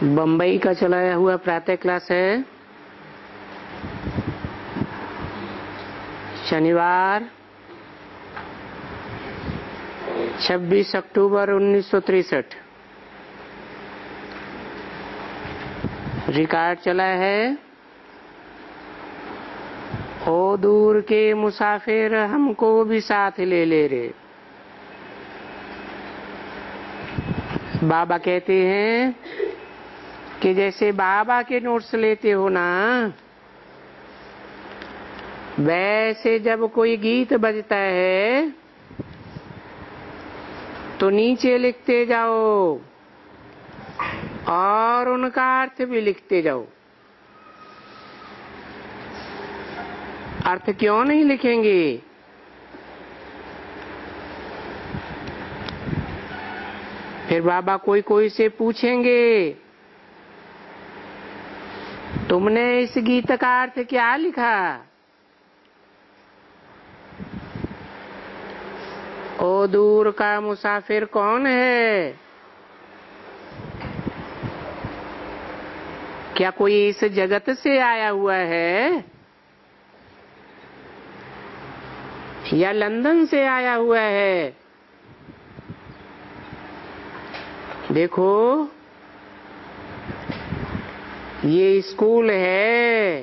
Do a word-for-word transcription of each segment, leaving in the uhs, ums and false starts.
बम्बई का चलाया हुआ प्रातः क्लास है। शनिवार छब्बीस अक्टूबर उन्नीस सौ तिरसठ। रिकॉर्ड चला है। ओ दूर के मुसाफिर हमको भी साथ ले ले रे। बाबा कहते हैं कि जैसे बाबा के नोट्स लेते हो ना, वैसे जब कोई गीत बजता है तो नीचे लिखते जाओ और उनका अर्थ भी लिखते जाओ। अर्थ क्यों नहीं लिखेंगे? फिर बाबा कोई कोई से पूछेंगे, तुमने इस गीत का अर्थ क्या लिखा? ओ दूर का मुसाफिर कौन है? क्या कोई इस जगत से आया हुआ है या लंदन से आया हुआ है? देखो, ये स्कूल है,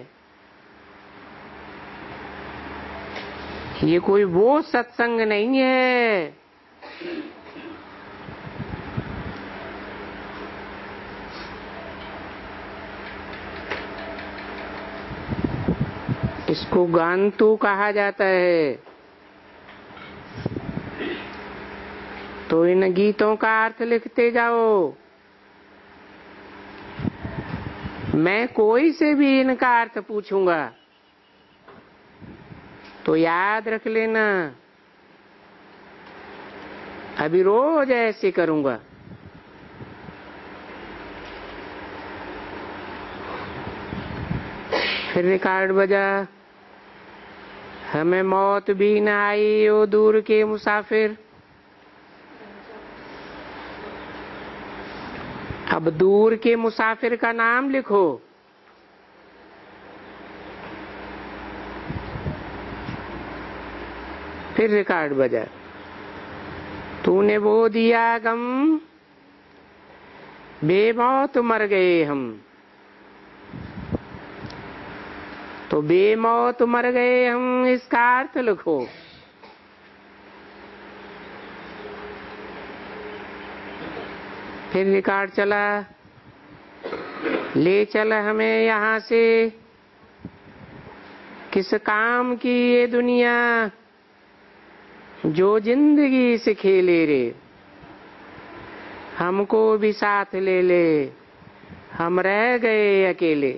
ये कोई वो सत्संग नहीं है। इसको गांतु कहा जाता है। तो इन गीतों का अर्थ लिखते जाओ। मैं कोई से भी इनका अर्थ पूछूंगा तो याद रख लेना। अभी रोज ऐसे करूंगा। फिर रिकॉर्ड बजा। हमें मौत भी न आई ओ दूर के मुसाफिर। अब दूर के मुसाफिर का नाम लिखो। फिर रिकॉर्ड बजा। तूने वो दिया गम, बेमौत मर गए हम। तो बेमौत मर गए हम, इसका अर्थ लिखो। फिर रिकॉर्ड चला। ले चल हमें यहाँ से, किस काम की ये दुनिया, जो जिंदगी से खेले रे। हमको भी साथ ले ले, हम रह गए अकेले।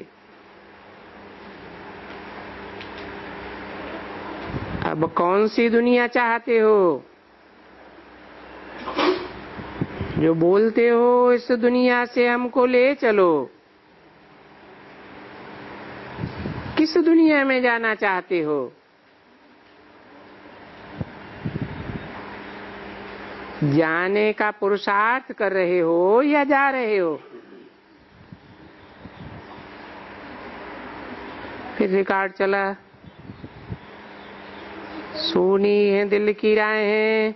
अब कौन सी दुनिया चाहते हो? जो बोलते हो इस दुनिया से हमको ले चलो। किस दुनिया में जाना चाहते हो? जाने का पुरुषार्थ कर रहे हो या जा रहे हो? फिर रिकॉर्ड चला। सुनी है दिल की राहें,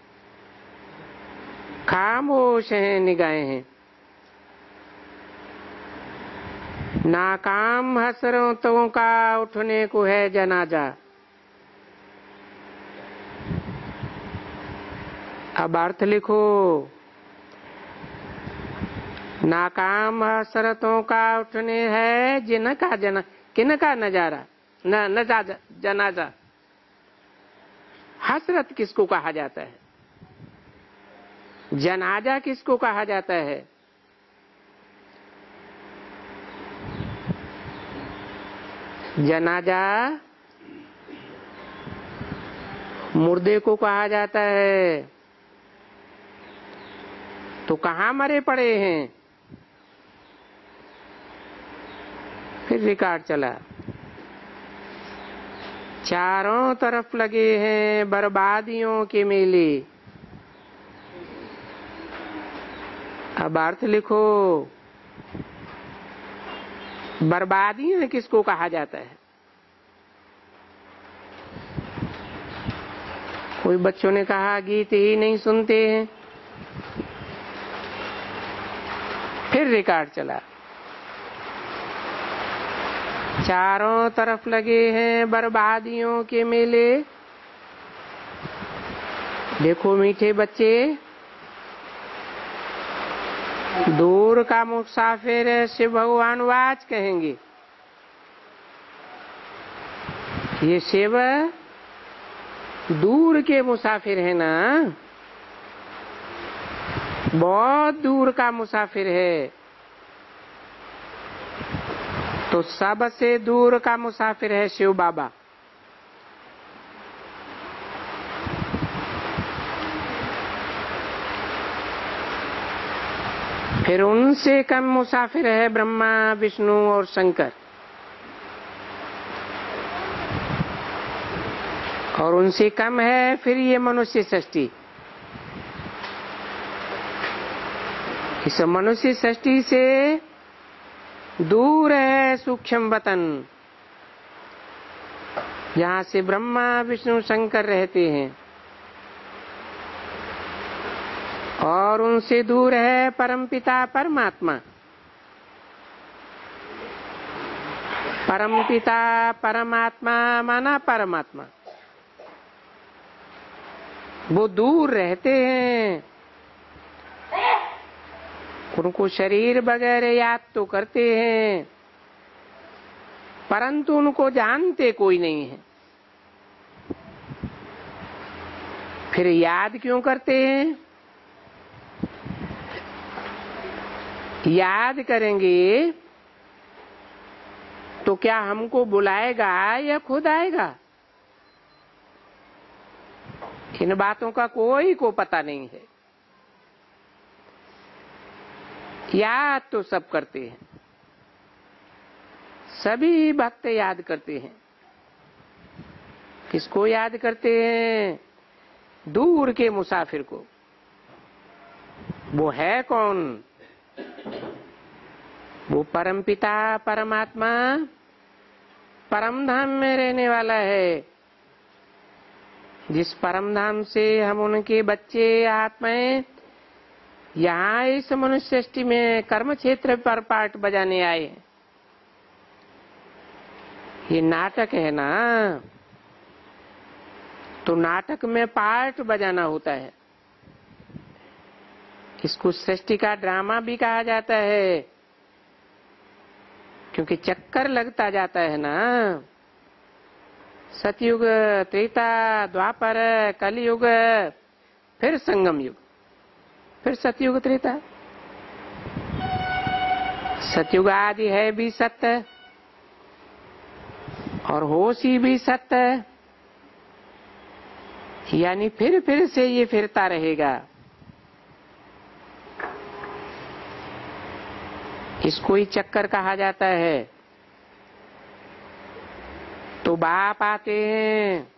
खामोश हैं निगाहें। नाकाम हसरतों का उठने को है जनाजा। अब अर्थ लिखो। नाकाम हसरतों का उठने है जिनका जना किनका नजारा न नजा जनाजा। हसरत किसको कहा जाता है? जनाजा किसको कहा जाता है? जनाजा मुर्दे को कहा जाता है। तो कहाँ मरे पड़े हैं? फिर रिकॉर्ड चला। चारों तरफ लगे हैं बर्बादियों के मेले। अब अर्थ लिखो। बर्बादी किसको कहा जाता है? कोई बच्चों ने कहा गीत ही नहीं सुनते हैं, फिर रिकॉर्ड चला, चारों तरफ लगे हैं बर्बादियों के मेले। देखो मीठे बच्चे, दूर का मुसाफिर शिव भगवान वाच कहेंगे। ये शिव दूर के मुसाफिर है ना, बहुत दूर का मुसाफिर है। तो सबसे दूर का मुसाफिर है शिव बाबा। फिर उनसे कम मुसाफिर है ब्रह्मा, विष्णु और शंकर। और उनसे कम है फिर ये मनुष्य सृष्टि। इस मनुष्य सृष्टि से दूर है सूक्ष्म वतन, जहाँ से ब्रह्मा विष्णु शंकर रहते हैं। और उनसे दूर है परमपिता परमात्मा। परमपिता परमात्मा माना परमात्मा, वो दूर रहते हैं। उनको शरीर वगैरह याद तो करते हैं, परंतु उनको जानते कोई नहीं है। फिर याद क्यों करते हैं? याद करेंगे तो क्या हमको बुलाएगा या खुद आएगा? इन बातों का कोई को पता नहीं है। याद तो सब करते हैं, सभी भक्त याद करते हैं। किसको याद करते हैं? दूर के मुसाफिर को। वो है कौन? वो परमपिता परमात्मा परम धाम में रहने वाला है। जिस परम धाम से हम उनके बच्चे आत्माएं यहाँ इस मनुष्य सृष्टि में कर्म क्षेत्र पर पाठ बजाने आए हैं। ये नाटक है ना, तो नाटक में पाठ बजाना होता है। इसको सृष्टि का ड्रामा भी कहा जाता है, क्योंकि चक्कर लगता जाता है ना। सतयुग, त्रेता, द्वापर, कलयुग, फिर संगम युग, फिर सतयुग, त्रेता। सतयुग आदि है भी सत्य और होशी भी सत्य, यानी फिर फिर से ये फिरता रहेगा। इसको ही चक्कर कहा जाता है। तो बाप आते हैं,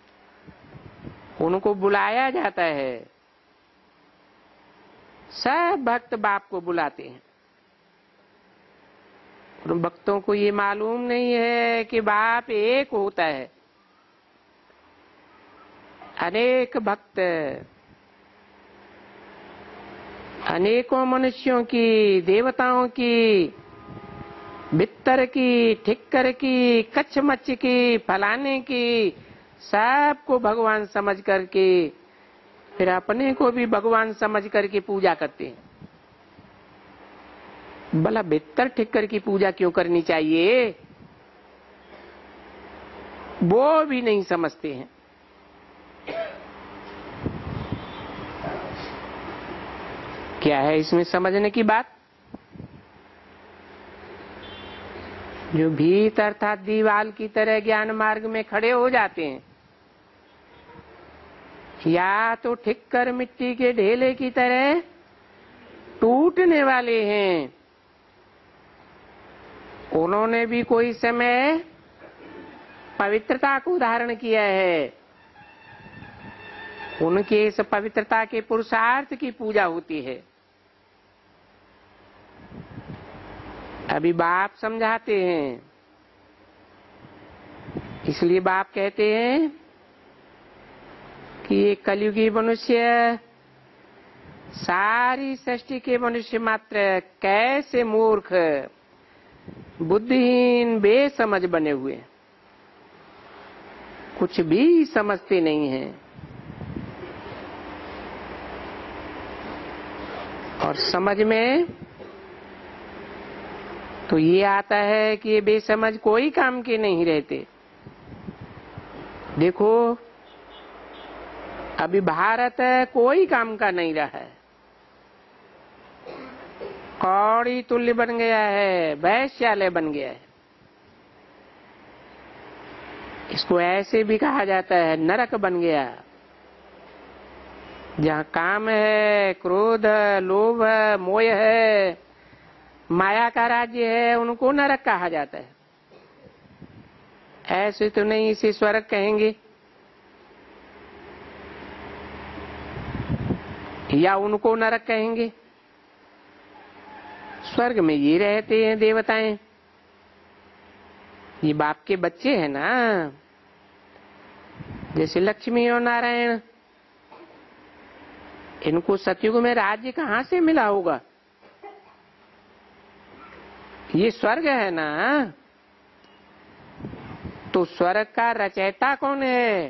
उनको बुलाया जाता है। सब भक्त बाप को बुलाते हैं। उन भक्तों को ये मालूम नहीं है कि बाप एक होता है। अनेक भक्त, अनेकों मनुष्यों की, देवताओं की, बित्तर की, ठिक्कर की, कच्छ मच्छ की, फलाने की, सबको भगवान समझ करके फिर अपने को भी भगवान समझ करके पूजा करते हैं। भला बित्तर ठिक्कर की पूजा क्यों करनी चाहिए? वो भी नहीं समझते हैं। क्या है इसमें समझने की बात? जो भीत अर्थात दीवाल की तरह ज्ञान मार्ग में खड़े हो जाते हैं, या तो ठिक्कर मिट्टी के ढेले की तरह टूटने वाले हैं। उन्होंने भी कोई समय पवित्रता को धारण किया है। उनके इस पवित्रता के पुरुषार्थ की पूजा होती है। अभी बाप समझाते हैं, इसलिए बाप कहते हैं कि ये कलयुगी मनुष्य, सारी सृष्टि के मनुष्य मात्र कैसे मूर्ख, बुद्धिहीन, बेसमझ बने हुए, कुछ भी समझते नहीं हैं। और समझ में तो ये आता है कि ये बेसमझ कोई काम के नहीं रहते। देखो अभी भारत कोई काम का नहीं रहा है, कौड़ी तुल्य बन गया है, वैश्यालय बन गया है। इसको ऐसे भी कहा जाता है नरक बन गया। जहाँ काम है, क्रोध, लोभ, मोह है, माया का राज्य है, उनको नरक कहा जाता है। ऐसे तो नहीं इसे स्वर्ग कहेंगे, या उनको नरक कहेंगे। स्वर्ग में ये रहते हैं देवताएं, ये बाप के बच्चे हैं ना, जैसे लक्ष्मी और नारायण। इनको सतयुग में राज्य कहाँ से मिला होगा? ये स्वर्ग है ना, तो स्वर्ग का रचयिता कौन है?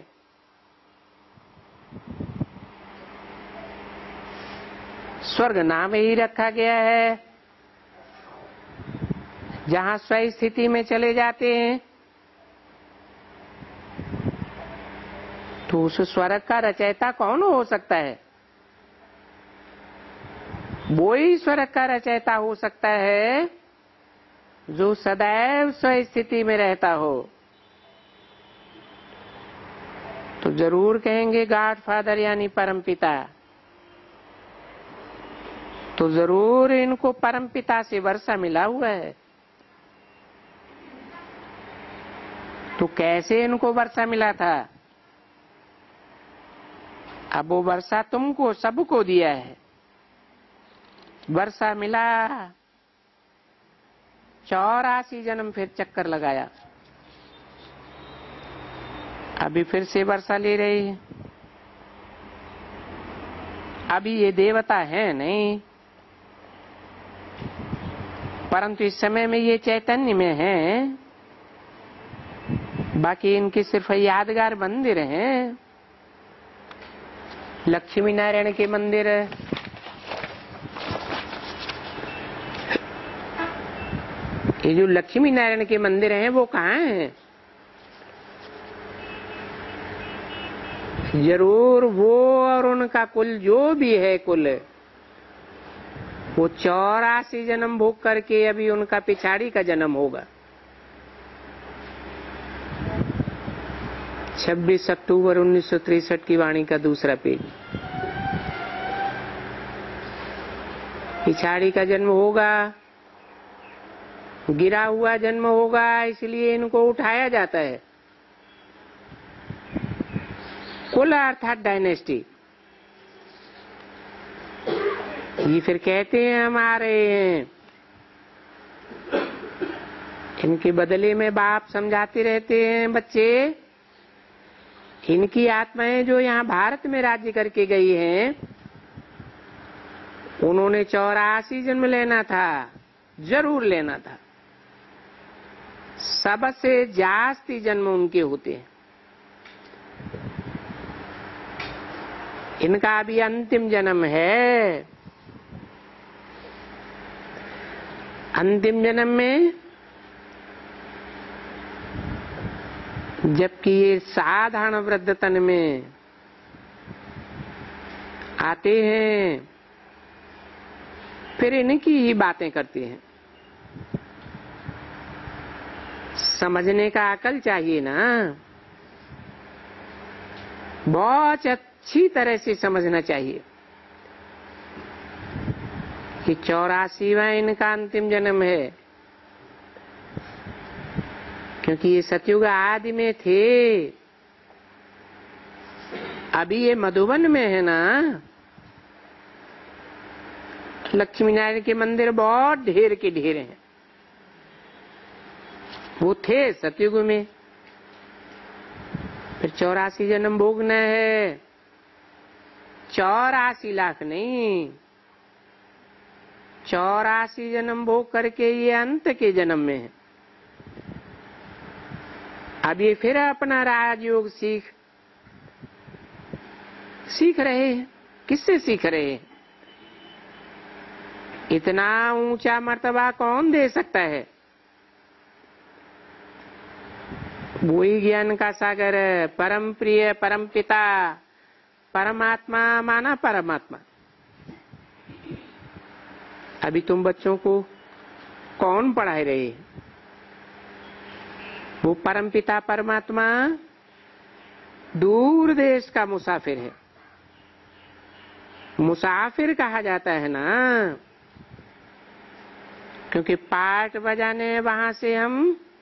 स्वर्ग नाम ही रखा गया है। जहां स्व स्थिति में चले जाते हैं तो उस स्वर्ग का रचयिता कौन हो सकता है? वो ही स्वर्ग का रचयिता हो सकता है जो सदैव स्व स्थिति में रहता हो। तो जरूर कहेंगे गॉड फादर यानी परमपिता, तो जरूर इनको परमपिता से वर्षा मिला हुआ है। तो कैसे इनको वर्षा मिला था? अब वो वर्षा तुमको सबको दिया है। वर्षा मिला, चौरासी जन्म फिर चक्कर लगाया, अभी फिर से वर्षा ले रही है। अभी ये देवता है नहीं, परंतु इस समय में ये चैतन्य में है। बाकी इनके सिर्फ यादगार मंदिर हैं। लक्ष्मी नारायण के मंदिर, ये जो लक्ष्मी नारायण के मंदिर हैं वो कहाँ हैं? जरूर वो और उनका कुल जो भी है कुल, वो चौरासी जन्म भोग करके अभी उनका पिछाड़ी का जन्म होगा। छब्बीस अक्टूबर उन्नीस सौ तिरसठ की वाणी का दूसरा पेज। पिछाड़ी का जन्म होगा, गिरा हुआ जन्म होगा, इसलिए इनको उठाया जाता है। कुल अर्थात डायनेस्टी। ये फिर कहते हैं हमारे हैं, इनके बदले में बाप समझाते रहते हैं बच्चे, इनकी आत्माएं जो यहाँ भारत में राज्य करके गई हैं, उन्होंने चौरासी जन्म लेना था, जरूर लेना था। सबसे जास्ती जन्म उनके होते हैं। इनका अभी अंतिम जन्म है। अंतिम जन्म में जबकि ये साधारण वृद्ध तन में आते हैं, फिर इनकी ही बातें करते हैं। समझने का अकल चाहिए ना, बहुत अच्छी तरह से समझना चाहिए कि चौरासीवां इनका अंतिम जन्म है, क्योंकि ये सतयुग आदि में थे। अभी ये मधुबन में है ना, लक्ष्मी नारायण के मंदिर बहुत ढेर के ढेर हैं। वो थे सतयुग में, फिर चौरासी जन्म भोगना है। चौरासी लाख नहीं, चौरासी जन्म भोग करके ये अंत के जन्म में है। अब ये फिर अपना राजयोग सीख सीख रहे हैं। किससे सीख रहे हैं? इतना ऊंचा मर्तबा कौन दे सकता है? वही ज्ञान का सागर, परम प्रिय परम पिता, परमात्मा माना परमात्मा। अभी तुम बच्चों को कौन पढ़ाए रहे? वो परम पिता परमात्मा दूर देश का मुसाफिर है। मुसाफिर कहा जाता है ना, क्योंकि पाठ बजाने वहां से हम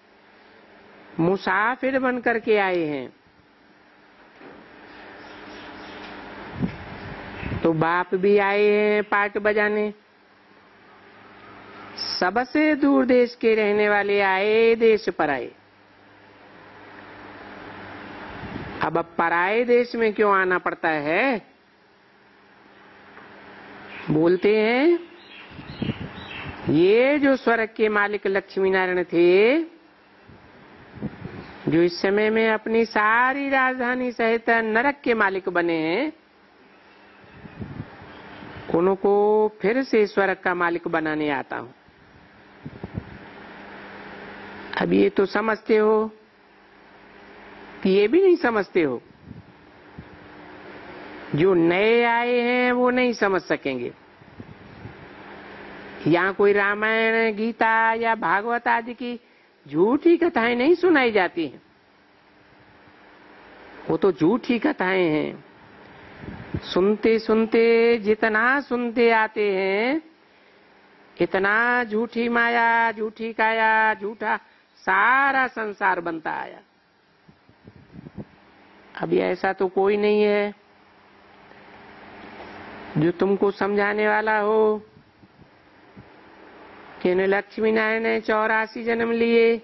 मुसाफिर बन करके आए हैं। तो बाप भी आए हैं पाठ बजाने, सबसे दूर देश के रहने वाले आए देश पर आए। अब अब पराए देश में क्यों आना पड़ता है? बोलते हैं ये जो स्वर्ग के मालिक लक्ष्मी नारायण थे, जो इस समय में अपनी सारी राजधानी सहित नरक के मालिक बने हैं, उनको फिर से स्वर्ग का मालिक बनाने आता हूं। अब ये तो समझते हो कि ये भी नहीं समझते हो। जो नए आए हैं वो नहीं समझ सकेंगे। यहाँ कोई रामायण गीता या भागवत आदि की झूठी कथाएं नहीं सुनाई जाती हैं। वो तो झूठी कथाएं हैं। सुनते सुनते जितना सुनते आते हैं, इतना झूठी माया, झूठी काया, झूठा सारा संसार बनता आया। अभी ऐसा तो कोई नहीं है जो तुमको समझाने वाला हो कि लक्ष्मी नारायण ने चौरासी जन्म लिए।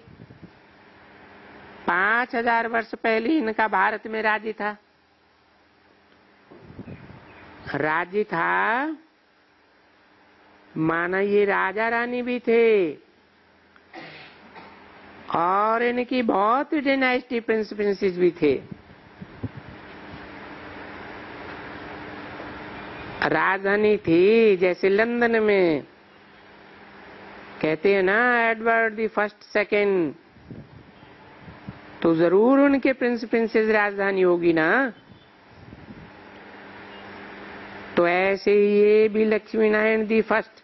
पांच हजार वर्ष पहले इनका भारत में राज्य था। राज्य था माना ये राजा रानी भी थे, और इनकी बहुत डायनेस्टी प्रिंस प्रिंसेस भी थे। राजधानी थी जैसे लंदन में, कहते हैं ना एडवर्ड द फर्स्ट सेकंड, तो जरूर उनके प्रिंस प्रिंसेस राजधानी होगी ना। तो ऐसे ये भी लक्ष्मी नारायण दी फर्स्ट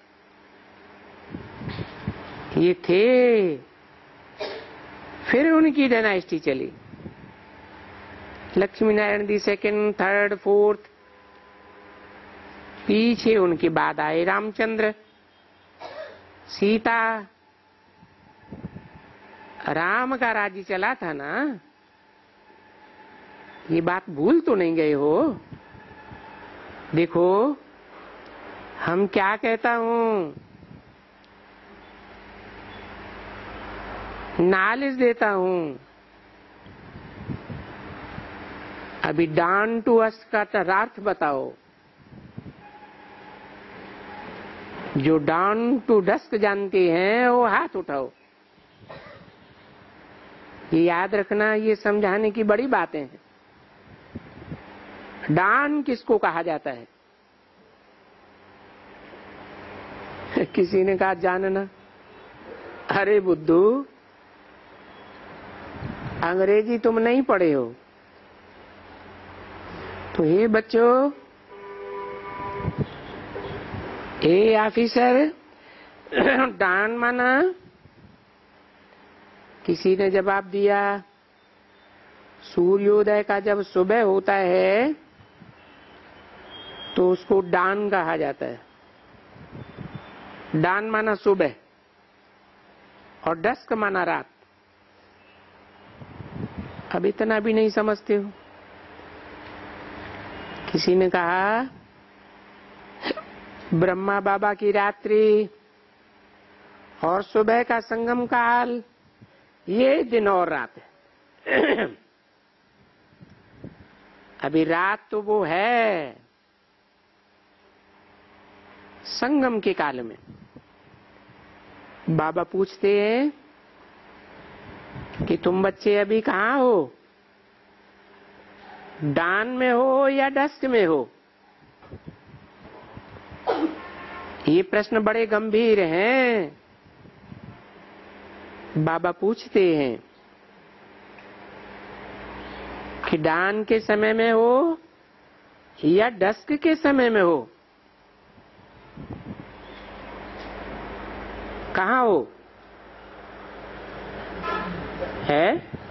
ये थे। फिर उनकी डायनेस्टी चली, Lakshmi Narayan the second, third, fourth. पीछे उनके बाद आए रामचंद्र, सीता। राम का राज्य चला था ना, ये बात भूल तो नहीं गए हो? देखो हम क्या कहता हूं, नॉलेज देता हूं। अभी डाउन टू अर्थ का अर्थ बताओ। जो डाउन टू डस्क जानते हैं वो हाथ उठाओ। ये याद रखना, ये समझाने की बड़ी बातें हैं। डान किसको कहा जाता है? किसी ने कहा जानना। अरे बुद्धू, अंग्रेजी तुम नहीं पढ़े हो तो ये बच्चों, ए ऑफिसर, डान माना। किसी ने जवाब दिया सूर्योदय का जब सुबह होता है तो उसको डान कहा जाता है। डान माना सुबह और डस्क माना रात। अब इतना भी नहीं समझते हो। किसी ने कहा ब्रह्मा बाबा की रात्रि और सुबह का संगम काल ये दिन और रात है। अभी रात तो वो है संगम के काल में। बाबा पूछते हैं कि तुम बच्चे अभी कहाँ हो, दान में हो या डस्क में हो? ये प्रश्न बड़े गंभीर हैं। बाबा पूछते हैं कि दान के समय में हो या डस्क के समय में हो? कहाँ हो? है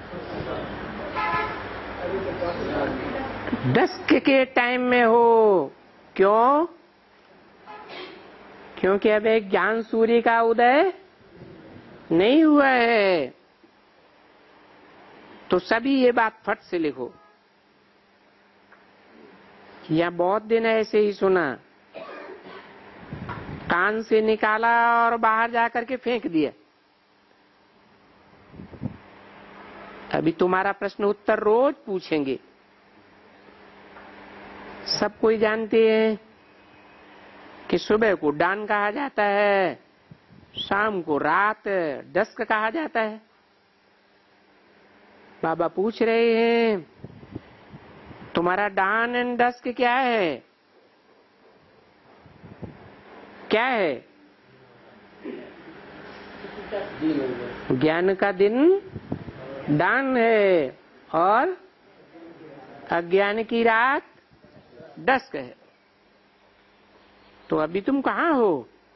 डस्क के टाइम में हो। क्यों? क्योंकि अब एक ज्ञान सूर्य का उदय नहीं हुआ है। तो सभी ये बात फट से लिखो। या बहुत दिन ऐसे ही सुना, कान से निकाला और बाहर जाकर के फेंक दिया। अभी तुम्हारा प्रश्न उत्तर रोज पूछेंगे। सब कोई जानते हैं कि सुबह को दान कहा जाता है, शाम को रात डस्क कहा जाता है। बाबा पूछ रहे हैं तुम्हारा दान एंड डस्क क्या है? क्या है? ज्ञान का दिन दान है और अज्ञान की रात डस्क है। तो अभी तुम कहाँ हो?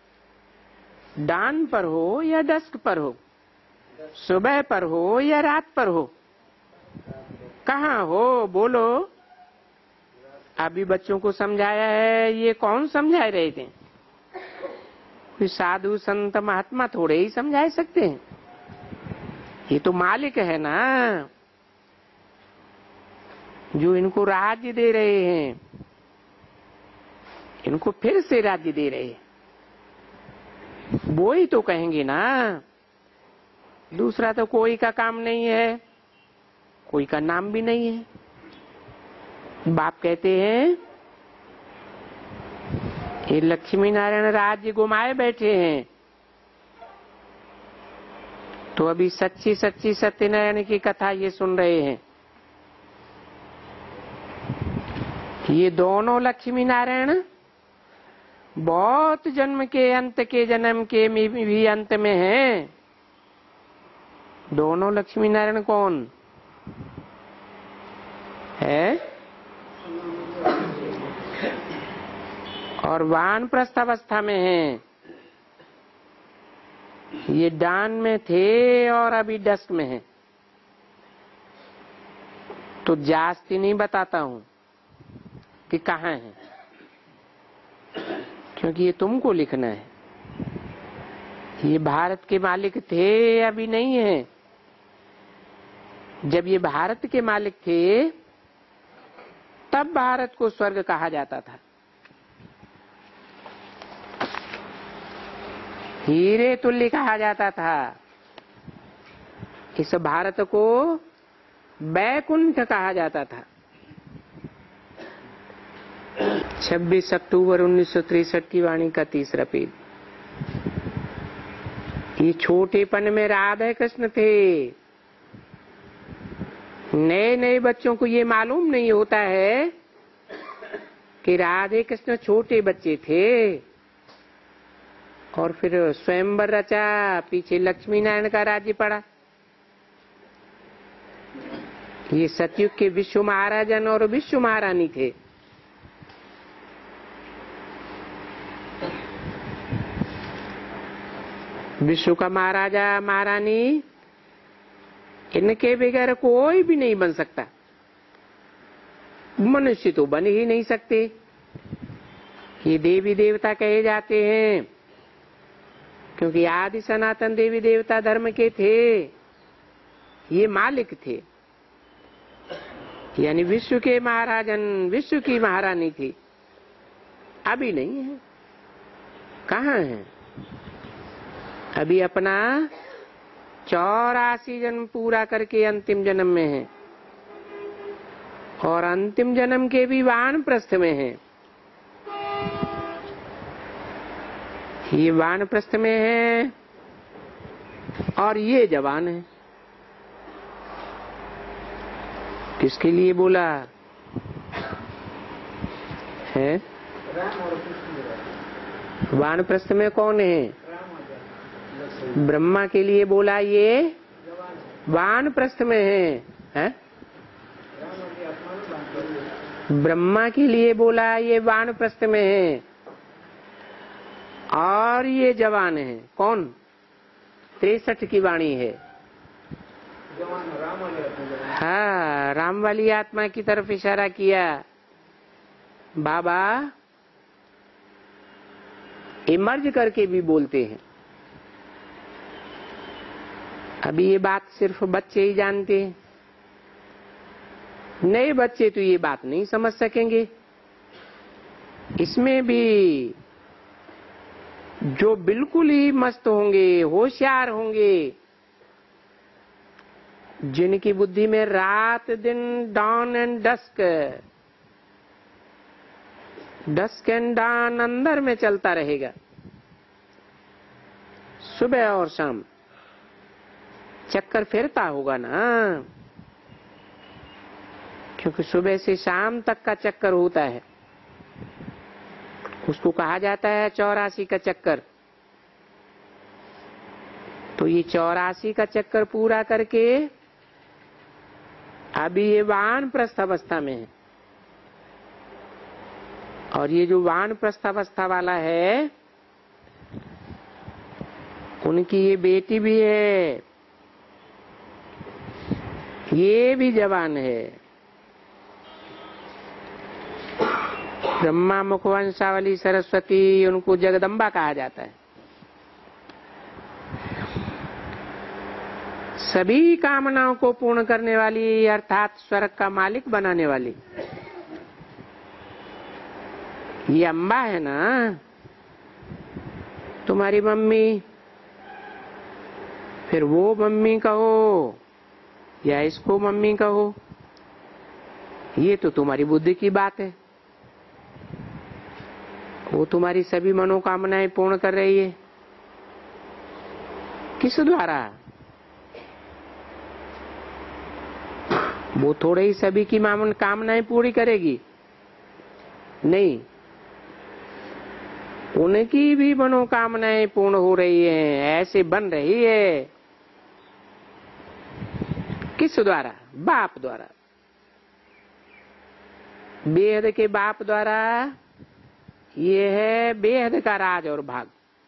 दान पर हो या डस्क पर हो? सुबह पर हो या रात पर हो? कहाँ हो? बोलो। अभी बच्चों को समझाया है, ये कौन समझा रहे थे? कोई साधु संत महात्मा थोड़े ही समझा सकते हैं। ये तो मालिक है ना, जो इनको राज्य दे रहे हैं, इनको फिर से राज्य दे रहे हैं। वो ही तो कहेंगे ना। दूसरा तो कोई का काम नहीं है, कोई का नाम भी नहीं है। बाप कहते हैं ये लक्ष्मी नारायण राज्य घुमाए बैठे हैं। तो अभी सच्ची सच्ची सत्यनारायण की कथा ये सुन रहे हैं। ये दोनों लक्ष्मी नारायण बहुत जन्म के अंत के जन्म के भी अंत में हैं। दोनों लक्ष्मी नारायण कौन है? और वानप्रस्थ अवस्था में हैं। ये दान में थे और अभी डस्क में हैं। तो जास्ती नहीं बताता हूं कि कहाँ है, क्योंकि ये तुमको लिखना है। ये भारत के मालिक थे, अभी नहीं है। जब ये भारत के मालिक थे तब भारत को स्वर्ग कहा जाता था। हीरे तुल्य कहा जाता था। इस भारत को बैकुंठ कहा जाता था। छब्बीस अक्टूबर उन्नीस सौ तिरसठ की वाणी का तीसरा पेज। ये छोटेपन में राधा कृष्ण थे। नए नए बच्चों को ये मालूम नहीं होता है कि राधे कृष्ण छोटे बच्चे थे और फिर स्वयंवर रचा, पीछे लक्ष्मी नारायण का राज्य पड़ा। ये सतयुग के विश्व महाराजन और विश्व महारानी थे। विश्व का महाराजा महारानी इनके बगैर कोई भी नहीं बन सकता। मनुष्य तो बन ही नहीं सकते। ये देवी देवता कहे जाते हैं क्योंकि आदि सनातन देवी देवता धर्म के थे। ये मालिक थे, यानी विश्व के महाराजन, विश्व की महारानी थी। अभी नहीं है। कहाँ है? अभी अपना चौरासी जन्म पूरा करके अंतिम जन्म में है, और अंतिम जन्म के भी वानप्रस्थ में है। ये वानप्रस्थ में है और ये जवान है। किसके लिए बोला है? वानप्रस्थ में कौन है? ब्रह्मा के लिए बोला, ये वानप्रस्थ में है, है? ब्रह्मा के लिए बोला ये वानप्रस्थ में है, और ये जवान है। कौन? तिरसठ की वाणी है। हाँ, राम वाली आत्मा की तरफ इशारा किया। बाबा इमर्ज करके भी बोलते हैं। अभी ये बात सिर्फ बच्चे ही जानते हैं, नए बच्चे तो ये बात नहीं समझ सकेंगे। इसमें भी जो बिल्कुल ही मस्त होंगे, होशियार होंगे, जिनकी बुद्धि में रात दिन, dawn and dusk, dusk and dawn अंदर में चलता रहेगा, सुबह और शाम चक्कर फिरता होगा ना, क्योंकि सुबह से शाम तक का चक्कर होता है। उसको कहा जाता है चौरासी का चक्कर। तो ये चौरासी का चक्कर पूरा करके अभी ये वानप्रस्थ अवस्था में है, और ये जो वानप्रस्थ अवस्था वाला है उनकी ये बेटी भी है, ये भी जवान है। ब्रह्मा मुखवंशावली सरस्वती, उनको जगदम्बा कहा जाता है। सभी कामनाओं को पूर्ण करने वाली, अर्थात स्वर्ग का मालिक बनाने वाली ये अम्बा है ना, तुम्हारी मम्मी। फिर वो मम्मी कहो या इसको मम्मी कहो, ये तो तुम्हारी बुद्धि की बात है। वो तुम्हारी सभी मनोकामनाएं पूर्ण कर रही है। किस द्वारा? वो थोड़े ही सभी की कामनाएं पूरी करेगी? नहीं, उनकी भी मनोकामनाएं पूर्ण हो रही हैं, ऐसे बन रही है। किस द्वारा? बाप द्वारा, बेहद के बाप द्वारा। ये है बेहद का राज और भाग।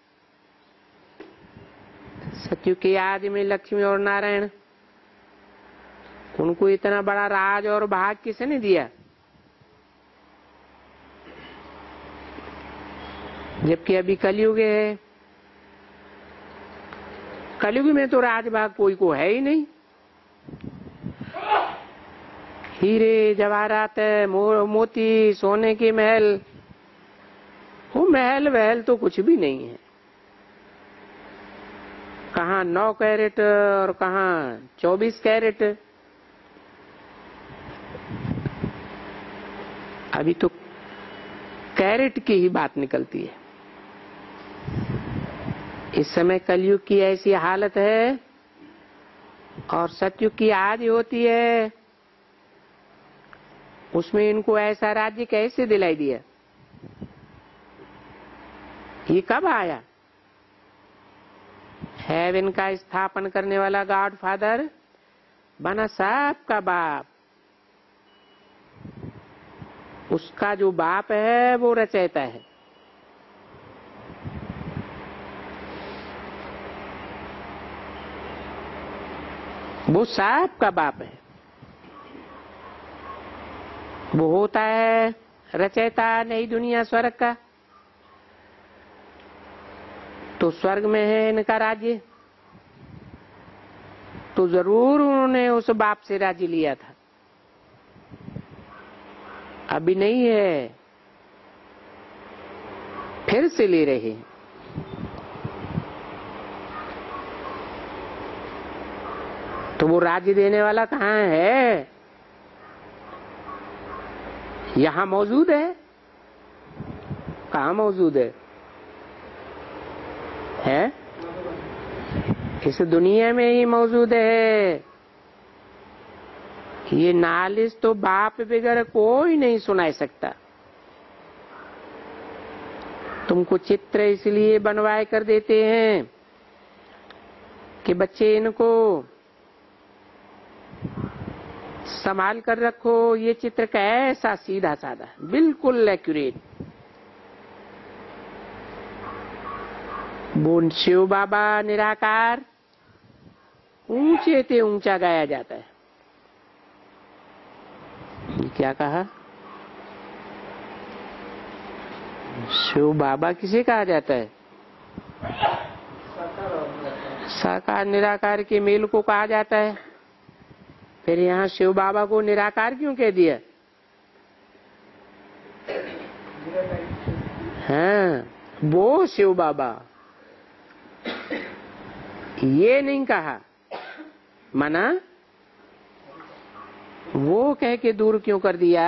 सत्यु के आदि में लक्ष्मी और नारायण, उनको इतना बड़ा राज और भाग किसने दिया? जबकि अभी कलयुग है। कलयुग में तो राज भाग कोई को है ही नहीं। हीरे जवाहरात, मो, मोती, सोने के महल, वो महल वहल तो कुछ भी नहीं है। कहाँ नौ कैरेट और कहाँ चौबीस कैरेट। अभी तो कैरेट की ही बात निकलती है। इस समय कलयुग की ऐसी हालत है, और सतयुग की आदि होती है। उसमें इनको ऐसा राज्य कैसे दिलाई दिया? ये कब आया? हेवन का स्थापन करने वाला गॉड फादर बना सबका बाप। उसका जो बाप है वो रचयिता है। वो सबका बाप है। वो होता है रचयिता नई दुनिया स्वर्ग का। तो स्वर्ग में है इनका राज्य, तो जरूर उन्होंने उस बाप से राज्य लिया था। अभी नहीं है, फिर से ले रहे हैं। तो वो राज्य देने वाला कहाँ है? यहां मौजूद है? कहाँ मौजूद है? है इस दुनिया में ही मौजूद है। ये नालिश तो बाप बगैर कोई नहीं सुना सकता। तुमको चित्र इसलिए बनवाए कर देते हैं कि बच्चे इनको संभाल कर रखो। ये चित्र कैसा सीधा साधा, बिल्कुल एक्यूरेट। वो शिव बाबा निराकार ऊंचे से ऊंचा गाया जाता है। क्या कहा? शिव बाबा किसे कहा जाता है? साकार निराकार के मेल को कहा जाता है। फिर यहाँ शिव बाबा को निराकार क्यों कह दिया? हाँ, वो शिव बाबा, ये नहीं कहा। मना वो कह के दूर क्यों कर दिया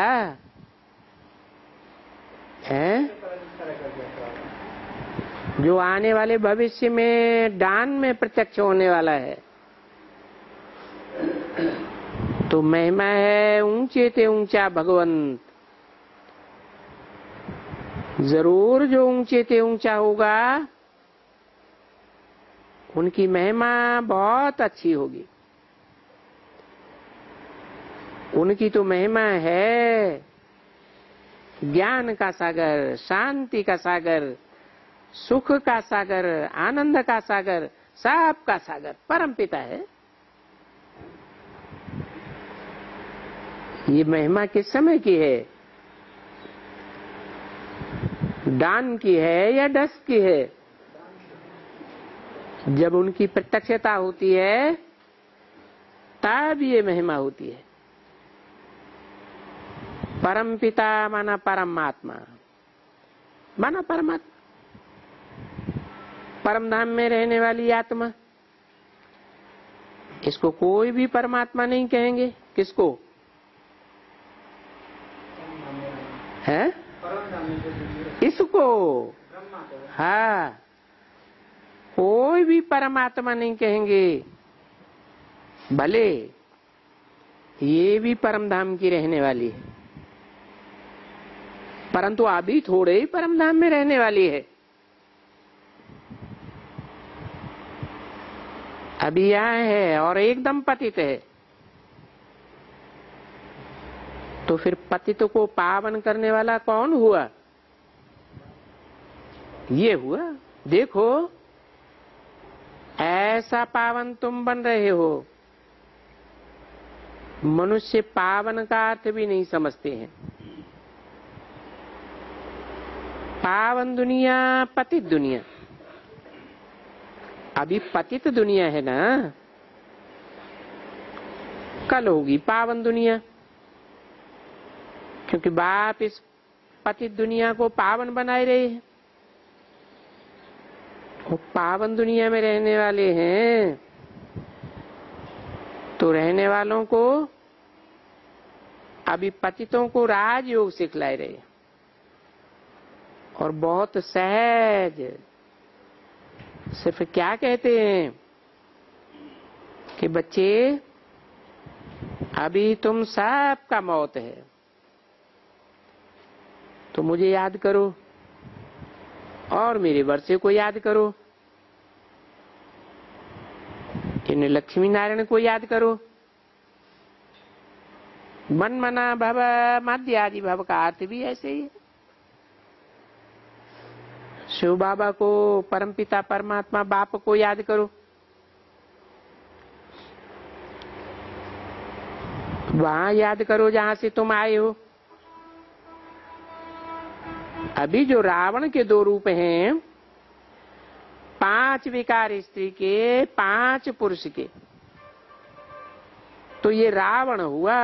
है? जो आने वाले भविष्य में दान में प्रत्यक्ष होने वाला है। तो महिमा है ऊंचे से ऊंचा भगवंत। जरूर जो ऊंचे से ऊंचा होगा उनकी महिमा बहुत अच्छी होगी। उनकी तो महिमा है ज्ञान का सागर, शांति का सागर, सुख का सागर, आनंद का सागर, सब का सागर परम पिता है। ये महिमा किस समय की है? दान की है या डस की है? जब उनकी प्रत्यक्षता होती है तब ये महिमा होती है। परम पिता माना परमात्मा, माना परमात्मा, परम धाम में रहने वाली आत्मा। इसको कोई भी परमात्मा नहीं कहेंगे। किसको है? इसको हाँ, कोई भी परमात्मा नहीं कहेंगे। भले ये भी परम धाम की रहने वाली है, परंतु अभी थोड़े ही परम धाम में रहने वाली है। अभी यहाँ है और एकदम पतित है। तो फिर पतित को पावन करने वाला कौन हुआ? ये हुआ। देखो ऐसा पावन तुम बन रहे हो। मनुष्य पावन का अर्थ भी नहीं समझते हैं। पावन दुनिया, पतित दुनिया। अभी पतित दुनिया है ना, कल होगी पावन दुनिया, क्योंकि बाप इस पतित दुनिया को पावन बनाए रहे हैं। वो पावन दुनिया में रहने वाले हैं, तो रहने वालों को अभी पतितों को राजयोग सिखलाए रहे हैं। और बहुत सहज सिर्फ क्या कहते हैं कि बच्चे अभी तुम सबका मौत है, तो मुझे याद करो और मेरे वर्षे को याद करो, इन लक्ष्मी नारायण को याद करो। मन मना भव मध्य आदि भव का अर्थ भी ऐसे ही है। शिव बाबा को, परमपिता परमात्मा बाप को याद करो। वहां याद करो जहां से तुम आए हो। अभी जो रावण के दो रूप हैं, पांच विकार स्त्री के, पांच पुरुष के, तो ये रावण हुआ।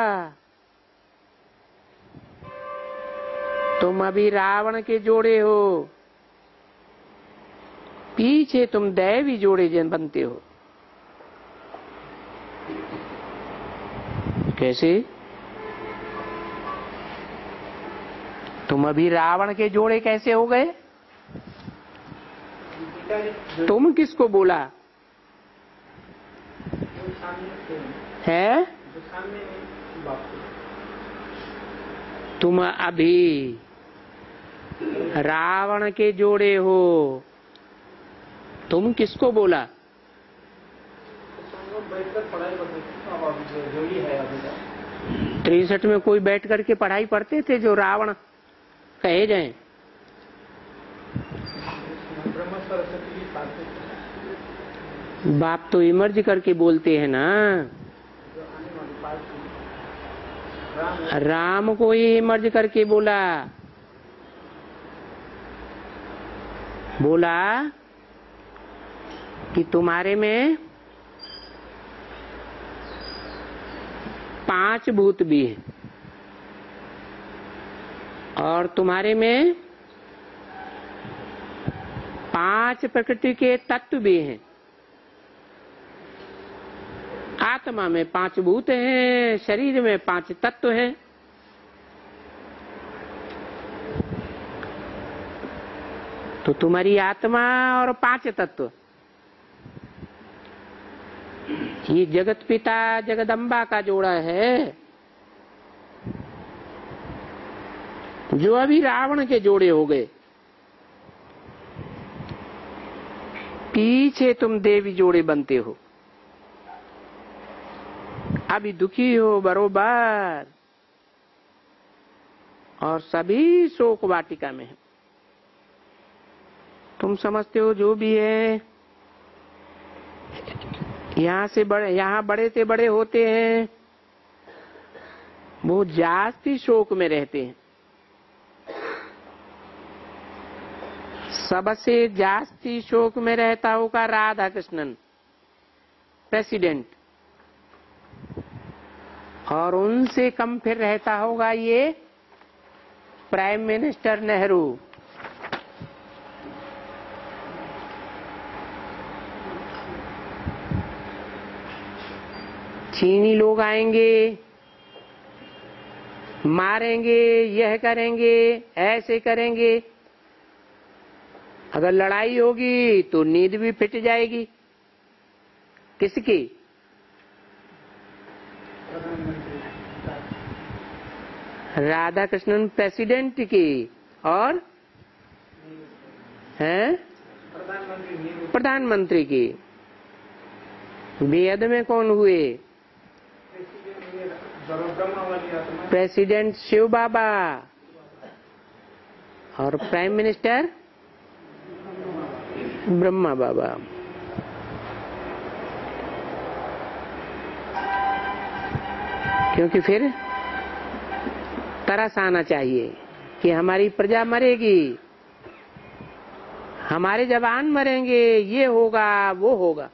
तुम अभी रावण के जोड़े हो, पीछे तुम दैवी जोड़े जन बनते हो। कैसे? तुम अभी रावण के जोड़े कैसे हो गए? तुम किसको बोला है? तुम अभी रावण के जोड़े हो। तुम किसको बोला? तिरसठ में कोई बैठ करके पढ़ाई पढ़ते थे जो रावण कहे जाए? बाप तो इमर्ज करके बोलते हैं ना। राम को ही इमर्ज करके बोला। बोला कि तुम्हारे में पांच भूत भी हैं और तुम्हारे में पांच प्रकृति के तत्व भी हैं। आत्मा में पांच भूत हैं, शरीर में पांच तत्व हैं। तो तुम्हारी आत्मा और पांच तत्व, ये जगत पिता जगदम्बा का जोड़ा है, जो अभी रावण के जोड़े हो गए। पीछे तुम देवी जोड़े बनते हो। अभी दुखी हो बरोबर और सभी शोक वाटिका में है। तुम समझते हो जो भी है, यहाँ से बड़े, यहाँ बड़े से बड़े होते हैं, वो जास्ती शोक में रहते हैं। सबसे जास्ती शोक में रहता होगा राधा कृष्णन प्रेसिडेंट, और उनसे कम फिर रहता होगा ये प्राइम मिनिस्टर नेहरू। चीनी लोग आएंगे, मारेंगे, यह करेंगे, ऐसे करेंगे। अगर लड़ाई होगी तो नींद भी फिट जाएगी। किसकी? राधा कृष्णन प्रेसिडेंट की। और हैं प्रधानमंत्री की। वेद में कौन हुए? प्रेसिडेंट शिव बाबा। और प्राइम मिनिस्टर ब्रह्मा बाबा। क्योंकि फिर तरस आना चाहिए कि हमारी प्रजा मरेगी, हमारे जवान मरेंगे, ये होगा वो होगा।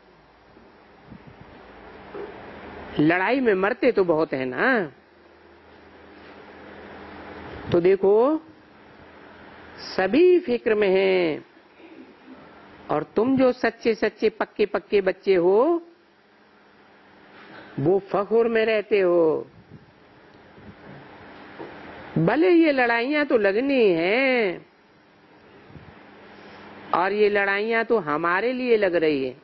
लड़ाई में मरते तो बहुत है ना। तो देखो सभी फिक्र में हैं, और तुम जो सच्चे सच्चे पक्के पक्के बच्चे हो वो फखुर में रहते हो। भले ये लड़ाइयां तो लगनी हैं, और ये लड़ाइयां तो हमारे लिए लग रही है,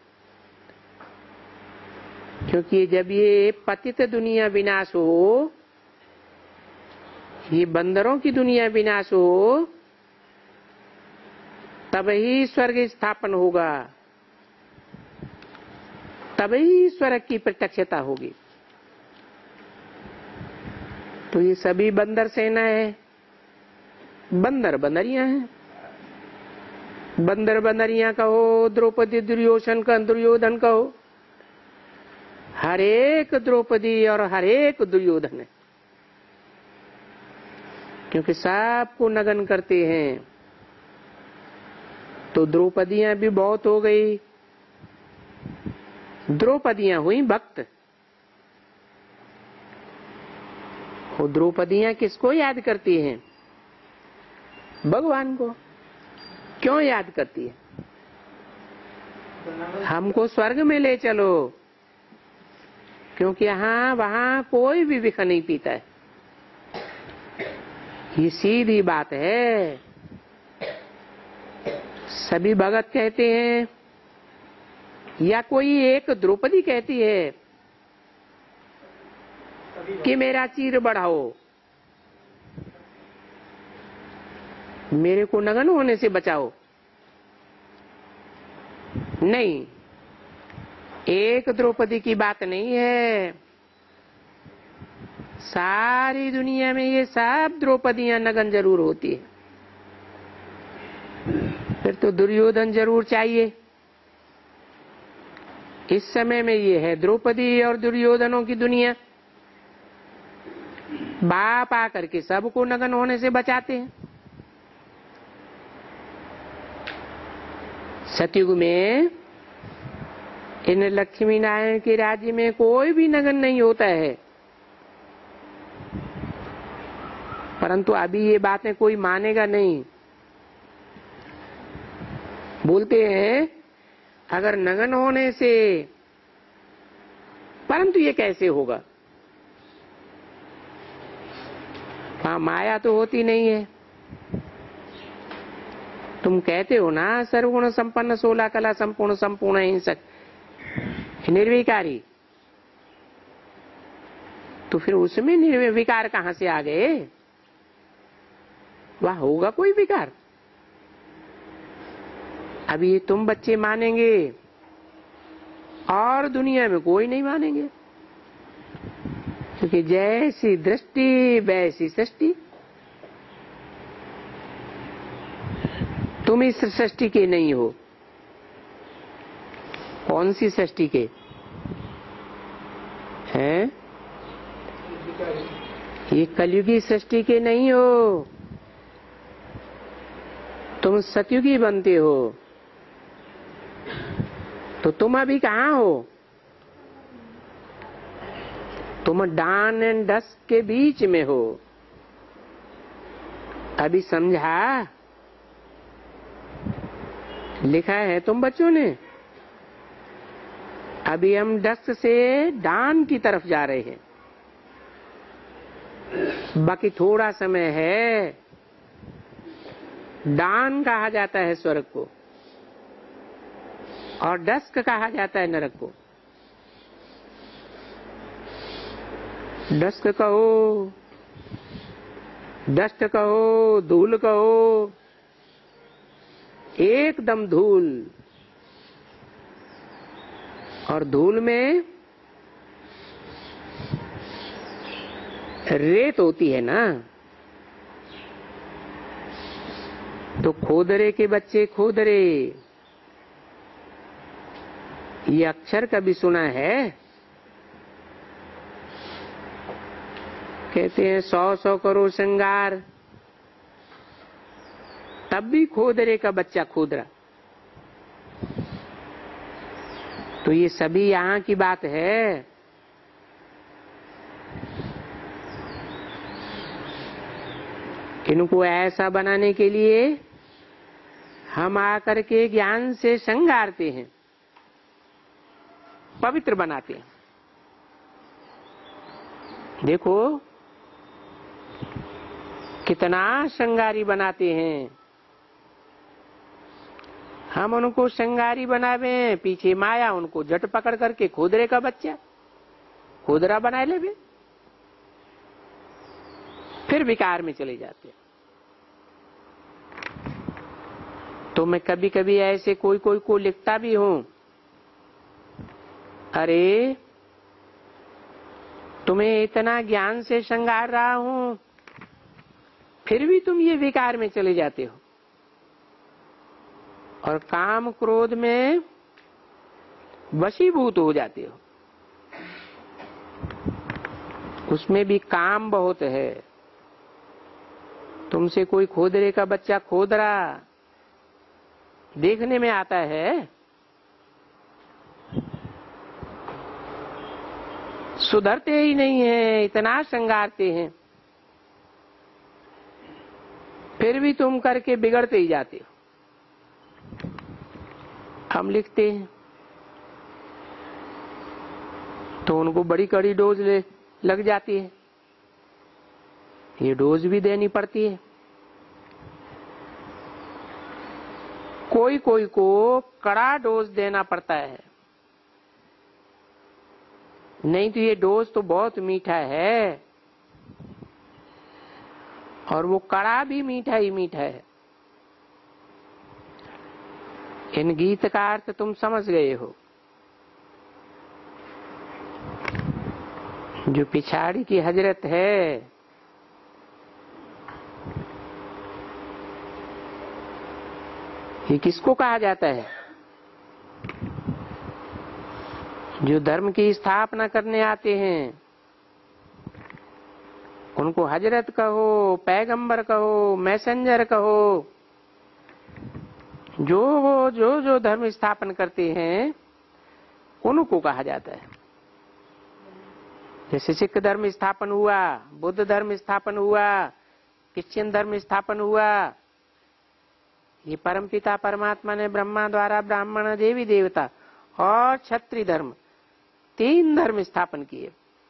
क्योंकि जब ये पतित दुनिया विनाश हो, ये बंदरों की दुनिया विनाश हो, तब ही स्वर्ग स्थापन होगा, तब ही स्वर्ग की प्रत्यक्षता होगी। तो ये सभी बंदर सेना है, बंदर बंदरियां हैं। बंदर बंदरियां कहो, द्रौपदी दुर्योधन का दुर्योधन कहो, हर एक द्रौपदी और हर एक दुर्योधन है, क्योंकि सबको नगन करते हैं। तो द्रौपदियां भी बहुत हो गई। द्रौपदियां हुई भक्त। वो द्रौपदियां किसको याद करती हैं? भगवान को। क्यों याद करती है? हमको स्वर्ग में ले चलो, क्योंकि यहाँ वहां कोई भी विष नहीं पीता है। ये सीधी बात है। सभी भगत कहते हैं या कोई एक द्रौपदी कहती है कि मेरा चीर बढ़ाओ, मेरे को नग्न होने से बचाओ। नहीं, एक द्रौपदी की बात नहीं है। सारी दुनिया में ये सब द्रौपदियां नग्न जरूर होती है। फिर तो दुर्योधन जरूर चाहिए। इस समय में ये है द्रौपदी और दुर्योधनों की दुनिया। बाप आकर के सबको नग्न होने से बचाते हैं। सतयुग में इन लक्ष्मी नारायण के राज्य में कोई भी नग्न नहीं होता है, परंतु अभी ये बातें कोई मानेगा नहीं। बोलते हैं अगर नग्न होने से, परंतु ये कैसे होगा? हाँ, माया तो होती नहीं है। तुम कहते हो ना सर्वगुण संपन्न सोलह कला संपूर्ण संपूर्ण हिंसक निर्विकारी, तो फिर उसमें निर्विकार कहां से आ गए? वह होगा कोई विकार? अभी ये तुम बच्चे मानेंगे और दुनिया में कोई नहीं मानेंगे, क्योंकि जैसी दृष्टि वैसी सृष्टि। तुम इस सृष्टि के नहीं हो। कौन सी सृष्टि के हैं? ये कलयुगी सृष्टि के नहीं हो। तुम सतयुगी बनते हो। तो तुम अभी कहाँ हो? तुम डान एंड डस्क के बीच में हो। अभी समझा? लिखा है तुम बच्चों ने। अभी हम डस्क से डान की तरफ जा रहे हैं। बाकी थोड़ा समय है। डान कहा जाता है स्वर्ग को और डस्क कहा जाता है नरक को। डस्क कहो, डस्ट कहो, धूल कहो, एकदम धूल। और धूल में रेत होती है ना, तो खोदरे के बच्चे खोदरे, ये अक्षर कभी सुना है? कहते हैं सौ सौ करोड़ श्रृंगार, तब भी खोदरे का बच्चा खोदरा। तो ये सभी यहाँ की बात है। इनको ऐसा बनाने के लिए हम आकर के ज्ञान से श्रृंगारते हैं, पवित्र बनाते हैं। देखो कितना श्रृंगारी बनाते हैं। हम उनको श्रृंगारी बनावे, पीछे माया उनको जट पकड़ करके खोदरे का बच्चा खोदरा बना ले, फिर विकार में चले जाते। तो मैं कभी कभी ऐसे कोई कोई को लिखता भी हूं, अरे तुम्हें इतना ज्ञान से श्रृंगार रहा हूं, फिर भी तुम ये विकार में चले जाते हो और काम क्रोध में वशीभूत हो जाते हो। उसमें भी काम बहुत है। तुमसे कोई खोदरे का बच्चा खोद रहा देखने में आता है, सुधरते ही नहीं है, इतना श्रृंगारते हैं, फिर भी तुम करके बिगड़ते ही जाते हो। हम लिखते हैं तो उनको बड़ी कड़ी डोज ले लग जाती है, ये डोज भी देनी पड़ती है। कोई कोई को कड़ा डोज देना पड़ता है, नहीं तो ये डोज तो बहुत मीठा है और वो कड़ा भी मीठा ही मीठा है। इन गीत का अर्थ तुम समझ गए हो। जो पिछाड़ी की हजरत है, ये किसको कहा जाता है? जो धर्म की स्थापना करने आते हैं उनको हजरत कहो, पैगंबर कहो, मैसेंजर कहो। जो वो जो जो धर्म स्थापन करते हैं उनको कहा जाता है। जैसे सिख धर्म स्थापन हुआ, बुद्ध धर्म स्थापन हुआ, क्रिश्चियन धर्म स्थापन हुआ, ये परमपिता परमात्मा ने ब्रह्मा द्वारा ब्राह्मण, देवी देवता और क्षत्रिय धर्म, तीन धर्म स्थापन किए।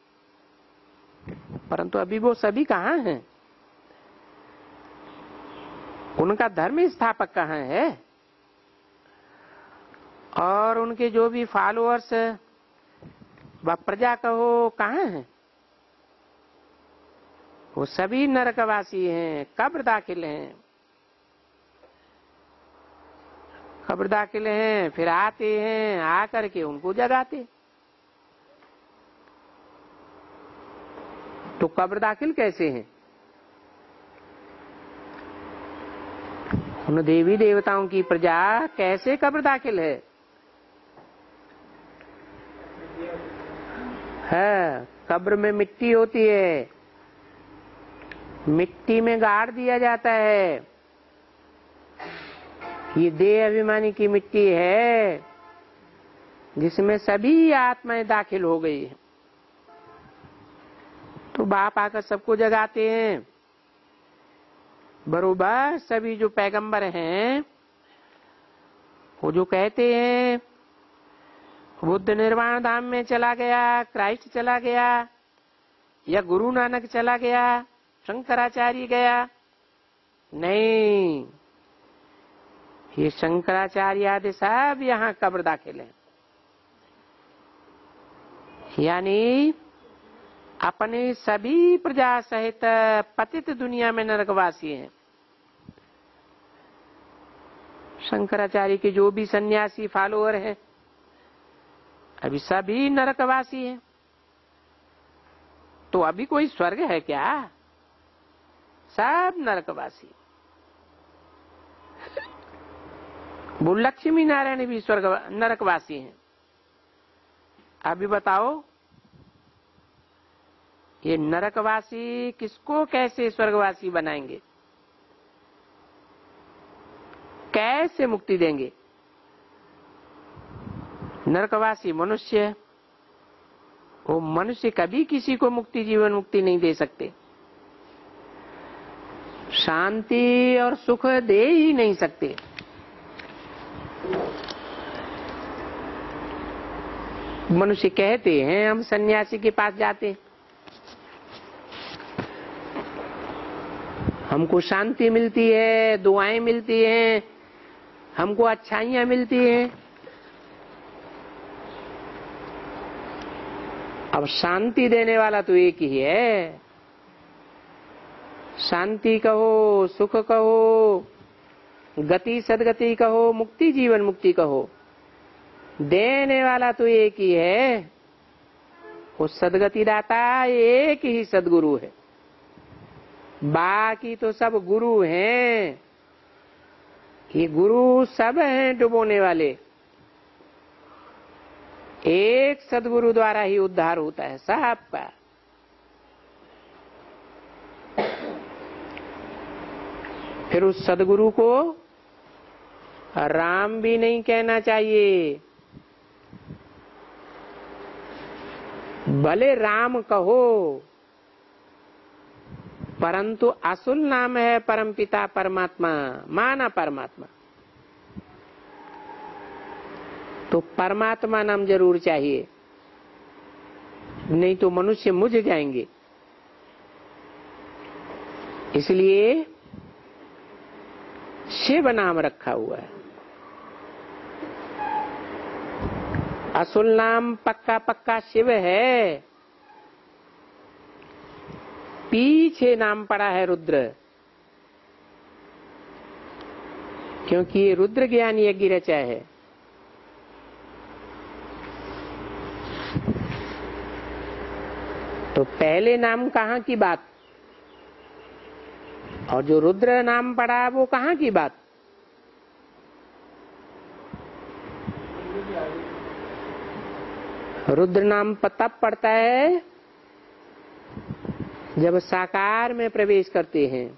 परंतु अभी वो सभी कहाँ हैं? उनका धर्म स्थापक कहाँ है? और उनके जो भी फॉलोअर्स व प्रजा कहो कहाँ हैं? वो सभी नरकवासी हैं, कब्र दाखिल हैं। कब्र दाखिल हैं, फिर आते हैं, आकर के उनको जगाते। तो कब्र दाखिल कैसे हैं? उन देवी देवताओं की प्रजा कैसे कब्र दाखिल है? है, कब्र में मिट्टी होती है, मिट्टी में गाड़ दिया जाता है। ये देह अभिमानी की मिट्टी है जिसमें सभी आत्माएं दाखिल हो गई है। तो बाप आकर सबको जगाते हैं। बरोबर सभी जो पैगंबर हैं वो जो कहते हैं बुद्ध निर्वाण धाम में चला गया, क्राइस्ट चला गया, या गुरु नानक चला गया, शंकराचार्य गया, नहीं, ये शंकराचार्य आदि सब यहाँ कब्र दाखिल है। यानी अपने सभी प्रजा सहित पतित दुनिया में नरकवासी हैं। शंकराचार्य के जो भी सन्यासी फॉलोअर हैं अभी सभी नरकवासी हैं। तो अभी कोई स्वर्ग है क्या? सब नरकवासी। वो लक्ष्मी नारायण भी स्वर्ग नरकवासी हैं। अभी बताओ ये नरकवासी किसको कैसे स्वर्गवासी बनाएंगे? कैसे मुक्ति देंगे? नरकवासी मनुष्य, वो मनुष्य कभी किसी को मुक्ति, जीवन मुक्ति नहीं दे सकते, शांति और सुख दे ही नहीं सकते। मनुष्य कहते हैं हम सन्यासी के पास जाते, हमको शांति मिलती है, दुआएं मिलती हैं, हमको अच्छाइयां मिलती हैं। अब शांति देने वाला तो एक ही है। शांति कहो, सुख कहो, गति सदगति कहो, मुक्ति जीवन मुक्ति कहो, देने वाला तो एक ही है। वो सदगति दाता एक ही सदगुरु है। बाकी तो सब गुरु हैं। ये गुरु सब हैं डुबोने वाले। एक सदगुरु द्वारा ही उद्धार होता है सबका। फिर उस सदगुरु को राम भी नहीं कहना चाहिए, भले राम कहो, परंतु असुल नाम है परमपिता परमात्मा, माना परमात्मा। तो परमात्मा नाम जरूर चाहिए। नहीं तो मनुष्य मुझ जाएंगे। इसलिए शिव नाम रखा हुआ है। असुल नाम पक्का पक्का शिव है, पीछे नाम पड़ा है रुद्र, क्योंकि ये रुद्र ज्ञान यज्ञ रचा है। तो पहले नाम कहाँ की बात, और जो रुद्र नाम पड़ा वो कहाँ की बात। रुद्र नाम तब पड़ता है जब साकार में प्रवेश करते हैं,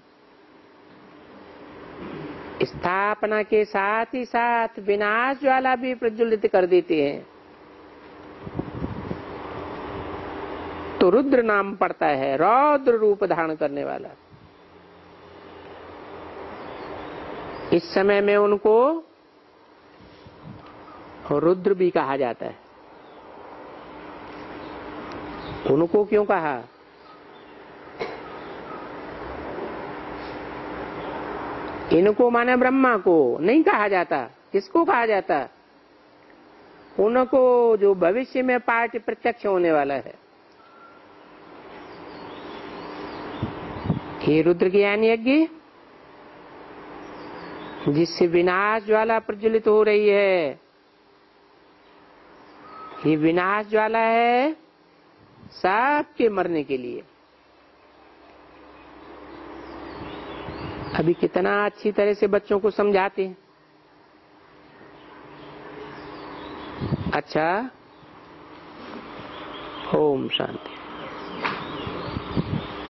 स्थापना के साथ ही साथ विनाश ज्वाला भी प्रज्वलित कर देते हैं, तो रुद्र नाम पड़ता है, रौद्र रूप धारण करने वाला। इस समय में उनको रुद्र भी कहा जाता है। उनको क्यों कहा, इनको माने ब्रह्मा को नहीं कहा जाता। किसको कहा जाता, उनको जो भविष्य में पाठ प्रत्यक्ष होने वाला है। ये रुद्र ज्ञान यज्ञ जिससे विनाश ज्वाला प्रज्वलित हो रही है, ये विनाश ज्वाला है सबके मरने के लिए। अभी कितना अच्छी तरह से बच्चों को समझाते हैं। अच्छा, ओम शांति।